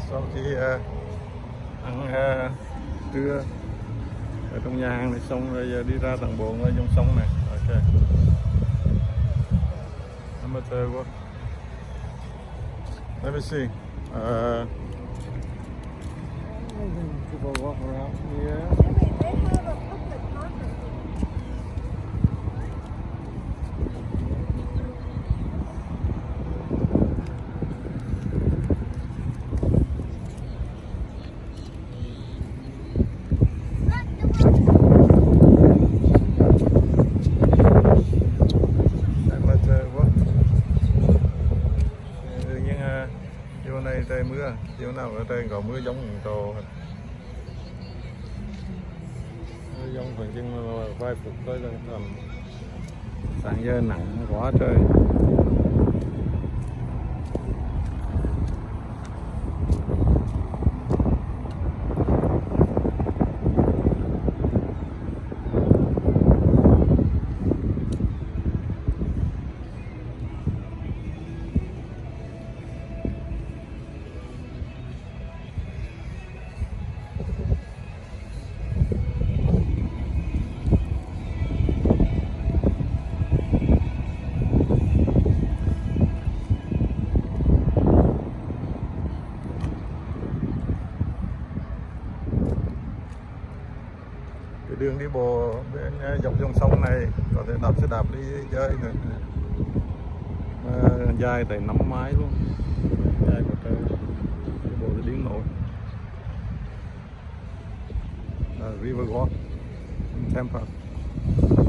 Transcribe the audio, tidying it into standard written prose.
sau khi ăn trưa ở trong nhà hàng này xong rồi giờ đi ra tầng 4 ở dòng sông này. Ok, amateur quá. Let me see. People walk around here. They have a public market. Chiều nay trời mưa, chiều nào ở đây có mưa giống trồ, mưa giống khoảng chừng vài phút thôi là tầm sáng giờ nắng quá trời. Cái đường đi bộ bên dọc dòng sông này có thể đạp xe đạp đi chơi nữa, dài tới 5 mái luôn, dài của trời, đi bộ thì điên nổi. River Walk in Tampa.